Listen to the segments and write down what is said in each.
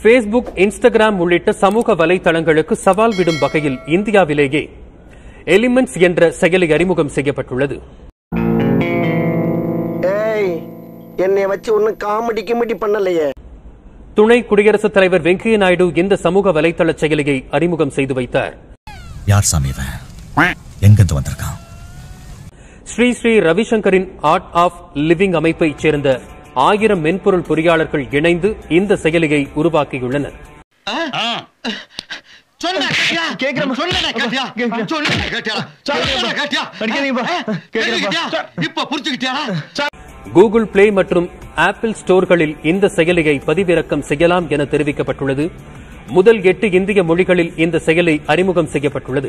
Facebook, Instagram உள்ளிட்ட சமூக வலைத்தளங்களுக்கு சவால் விடும் வகையில் இந்தியாவிலேயே எலிமெண்ட்ஸ் என்ற செயலி அறிமுகம் செய்யப்பட்டுள்ளது. என்னை வச்சு ஒன்னும் காமெடி பண்ணலையே. துணை குடியரசுத் தலைவர் வெங்கையா நாயுடு இந்த சமூக வலைத்தள செயலியை அறிமுகம் செய்து வைத்தார். யார் சாமி எங்கிருந்து வந்திருக்கான்? ஸ்ரீ ஸ்ரீ ரவிசங்கரின் ஆர்ட் ஆஃப் லிவிங் அமைப்பைச் சேர்ந்த 1000 மென்பொருள் பொறியாளர்கள் இணைந்து இந்த செயலியை உருவாக்கியுள்ளனர். கூகுள் பிளே மற்றும் ஆப்பிள் ஸ்டோர்களில் இந்த செயலியை பதிவிறக்கம் செய்யலாம் என தெரிவிக்கப்பட்டுள்ளது. முதல் 8 இந்திய மொழிகளில் இந்த செயலி அறிமுகம் செய்யப்பட்டுள்ளது.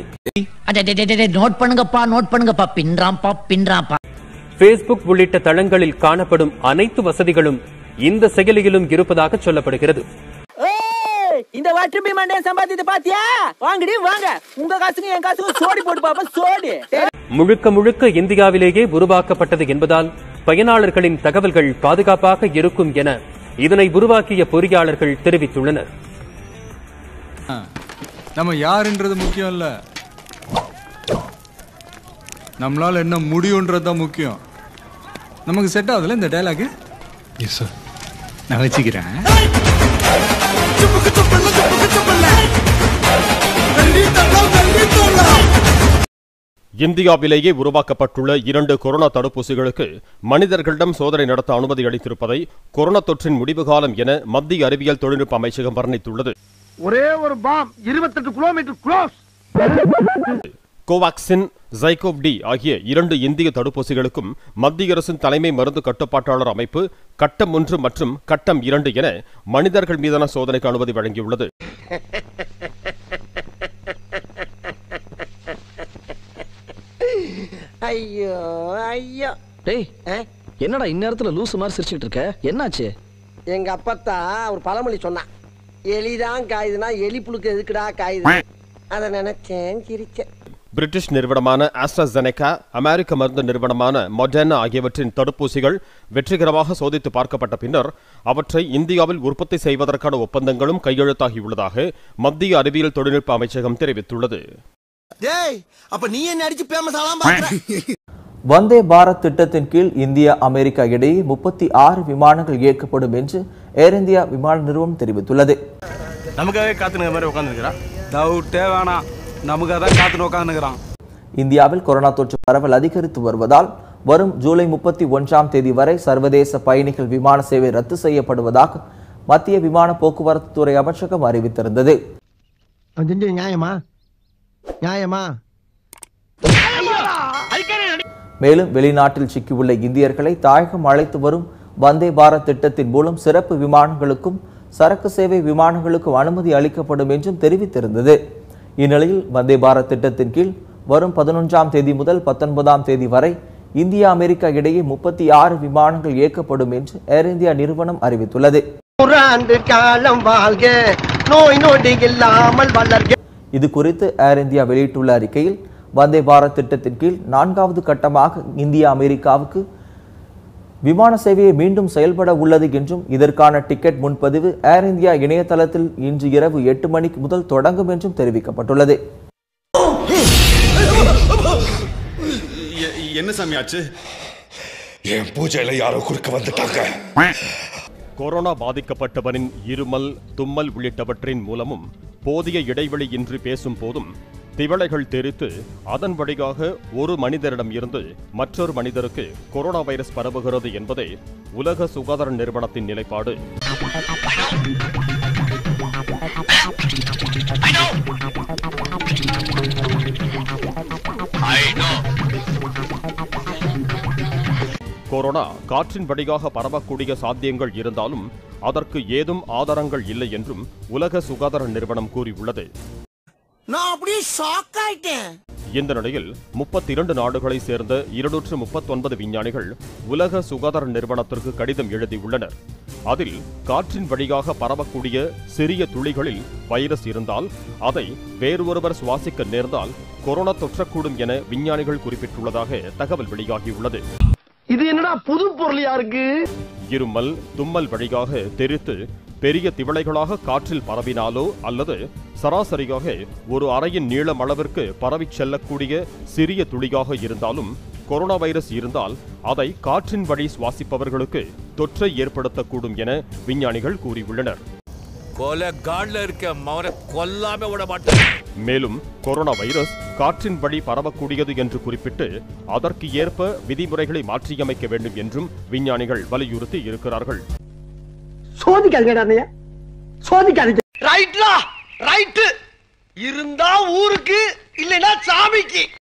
Facebook உள்ளிட்ட தளங்களில் காணப்படும் அனைத்து வசதிகளும் இந்த செயலியிலும் இருப்பதாக சொல்லப்படுகிறது. இந்த வாட்ஸ்அப் மண்டே சம்பாதித்து பாத்தியா? வாங்கடி வாங்க, உங்க காசுக்கு என் காசுக்கு சோடி போட்டு பாப்பா சோடி. முழுக்க இந்தியாவிலேயே உருவாக்கப்பட்டது என்பதால் பயனாளர்களின் தகவல்கள் பாதுகாப்பாக இருக்கும் என இதனை உருவாக்கிய பொறியாளர்கள் தெரிவித்துள்ளனர். நம்ம யாருன்றது முக்கியம் இல்ல, நம்மளால என்ன முடியும்ன்றதுதான் முக்கியம். நமக்கு செட் ஆகுதுல இந்த டயலாக்? எஸ் சார், நான் வச்சுக்கிறேன். இந்தியாவிலேயே உருவாக்கப்பட்டுள்ள 2 கொரோனா தடுப்பூசிகளுக்கு மனிதர்களிடம் சோதனை நடத்த அனுமதி அளித்திருப்பதை கொரோனா தொற்றின் முடிவு காலம் என மத்திய அறிவியல் தொழில்நுட்ப அமைச்சகம் வர்ணித்துள்ளது. ஒரே ஒரு bomb 28 kilometre close. Covaxin, ZyCoV D ஆகிய 2 இந்திய தடுப்பூசிகளுக்கும் மத்திய அரசின் தலைமை மருந்து கட்டுப்பாட்டாளர் அமைப்பு கட்டம் 1 மற்றும் கட்டம் 2 என மனிதர்கள் மீதான சோதனைக்கு அனுமதி வழங்கியுள்ளது. ஐயோ ஐயோ, டேய் என்னடா இந்நேரத்துல லூசு மாதிரி சிரிச்சுட்டு இருக்க? என்னாச்சு? எங்க அப்பத்தா ஒரு பழமொழி சொன்னான், எலிதான் காயுதுன்னா எலி புழுக்கு எதுக்குடா காயுது, அதை நினைச்சேன் சிரிச்சேன். பிரிட்டிஷ் நிறுவனமான ஆஸ்ட்ராசெனெகா, அமெரிக்க மருந்து நிறுவனமான மொடர்னா ஆகியவற்றின் தடுப்பூசிகள் வெற்றிகரமாக சோதித்து பார்க்கப்பட்ட பின்னர் அவற்றை இந்தியாவில் உற்பத்தி செய்வதற்கான ஒப்பந்தங்களும் கையெழுத்தாகியுள்ளதாக மத்திய அறிவியல் தொழில்நுட்ப அமைச்சகம் தெரிவித்துள்ளது. வந்தே பாரத் திட்டத்தின் கீழ் இந்தியா அமெரிக்கா இடையே 36 விமானங்கள் இயக்கப்படும் என்று ஏர் இந்தியா விமான நிறுவனம் தெரிவித்துள்ளது. நமக்காக காத்துன மாதிரி உட்கார்ந்துக்கிறான், டவுட்டே வேணாம், நமக்காக தான் காத்துன உட்கார்ந்துக்கிறான். இந்தியாவில் கொரோனா தொற்று பரவல் அதிகரித்து வருவதால் வரும் ஜூலை 31ஆம் தேதி வரை சர்வதேச பயணிகள் விமான சேவை ரத்து செய்யப்படுவதாக மத்திய விமான போக்குவரத்து துறை அமைச்சகம் அறிவித்திருந்தது. மேலும் வெளிநாட்டில் சிக்கியுள்ள இந்தியர்களை தாயகம் அழைத்து வரும் வந்தே பாரத் திட்டத்தின் மூலம் சிறப்பு விமானங்களுக்கும் சரக்கு சேவை விமானங்களுக்கும் அனுமதி அளிக்கப்படும் என்றும் தெரிவித்திருந்தது. இந்நிலையில் வந்தே பாரத் திட்டத்தின் கீழ் வரும் 11ஆம் தேதி முதல் 19ஆம் தேதி வரை இந்தியா அமெரிக்கா இடையே 36 விமானங்கள் இயக்கப்படும் என்று ஏர் இந்தியா நிறுவனம் அறிவித்துள்ளது. இது குறித்து ஏர் இந்தியா வெளியிட்டுள்ள அறிக்கையில் வந்தே பாரத் திட்டத்தின் கீழ் 4வது கட்டமாக இந்தியா அமெரிக்காவுக்கு விமான சேவையை மீண்டும் செயல்பட உள்ளது என்றும் இதற்கான டிக்கெட் முன்பதிவு ஏர் இந்தியா இணையதளத்தில் இன்று இரவு 8 மணிக்கு முதல் தொடங்கும் என்றும் தெரிவிக்கப்பட்டுள்ளது. என்ன சாமியாச்சு? என் பூஜையில யாரோ குறுக்க வந்துட்டாங்க. கொரோனா பாதிக்கப்பட்டவரின் இருமல், தும்மல் உள்ளிட்டவற்றின் மூலமும் போதிய இடைவெளி இன்றி பேசும் போதும் திவளைகள் தெரித்து அதன் வழியாக ஒரு மனிதரிடம் இருந்து மற்றொரு மனிதருக்கு கொரோனா வைரஸ் பரவுகிறது என்பதே உலக சுகாதார நிறுவனத்தின் நிலைப்பாடு. கொரோனா காற்றின் வழியாக பரவக்கூடிய சாத்தியங்கள் இருந்தாலும் அதற்கு ஏதும் ஆதாரங்கள் இல்லை என்றும் உலக சுகாதார நிறுவனம் கூறியுள்ளது. இந்த நிலையில் 32 நாடுகளை சேர்ந்த 239 விஞ்ஞானிகள் உலக சுகாதார நிறுவனத்திற்கு கடிதம் எழுதியுள்ளனர். அதில் காற்றின் வழியாக பரவக்கூடிய சிறிய துளிகளில் வைரஸ் இருந்தால் அதை வேறொருவர் சுவாசிக்க நேர்ந்தால் கொரோனா தொற்றக்கூடும் என விஞ்ஞானிகள் குறிப்பிட்டுள்ளதாக தகவல் வெளியாகியுள்ளது. இது என்னடா புது பொருளியா இருக்கு? இருமல், தும்மல் வழியாக தெரித்து பெரிய திவளைகளாக காற்றில் பரவினாலோ அல்லது சராசரியாக ஒரு அறையின் நீளம் அளவிற்கு பரவிச் செல்லக்கூடிய சிறிய துளியாக இருந்தாலும் கொரோனா வைரஸ் இருந்தால் அதை காற்றின் வழி சுவாசிப்பவர்களுக்கு தொற்றை ஏற்படுத்தக்கூடும் என விஞ்ஞானிகள் கூறியுள்ளனர். மேலும் கொரோனா வைரஸ் காற்றின் வழி பரவக்கூடியது என்று குறிப்பிட்டு அதற்கு ஏற்ப விதிமுறைகளை மாற்றியமைக்க வேண்டும் என்றும் விஞ்ஞானிகள் வலியுறுத்தி இருக்கிறார்கள். ரைட்லா ரைட் இருந்தா ஊருக்கு இல்லைன்னா சாமிக்கு.